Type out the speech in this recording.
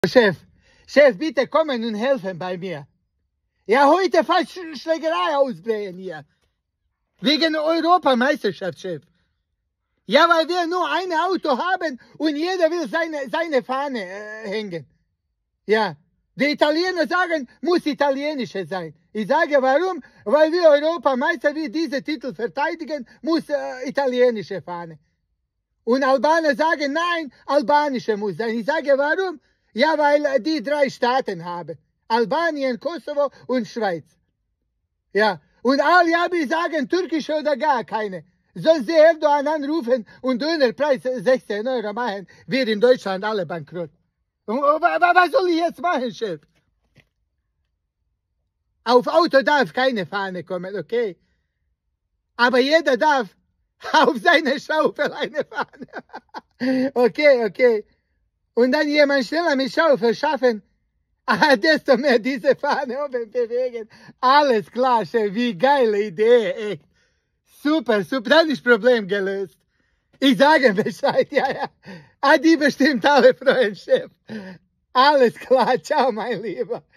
Chef, bitte kommen und helfen bei mir. Ja, heute fast Schlägerei ausbrechen hier. Wegen Europameisterschaft, Chef. Ja, weil wir nur ein Auto haben und jeder will seine Fahne hängen. Ja, die Italiener sagen, muss italienische sein. Ich sage, warum? Weil wir Europameister, wir diese Titel verteidigen, muss italienische Fahne. Und Albaner sagen, nein, albanische muss sein. Ich sage, warum? Ja, weil die 3 Staaten haben. Albanien, Kosovo und Schweiz. Ja, und alle Araber sagen, türkische oder gar keine. Soll sie Erdogan anrufen und Dönerpreis 16 Euro machen, wir in Deutschland alle bankrott. Was soll ich jetzt machen, Chef? Auf Auto darf keine Fahne kommen, okay? Aber jeder darf auf seine Schaufel eine Fahne. Okay. Und dann jemand schneller mit Schaufel schaffen, desto mehr diese Fahne oben bewegen. Alles klar, Chef, wie geile Idee, echt. Super, dann ist das Problem gelöst. Ich sage Bescheid, ja. Die bestimmt alle freuen, Chef. Alles klar, ciao, mein Lieber.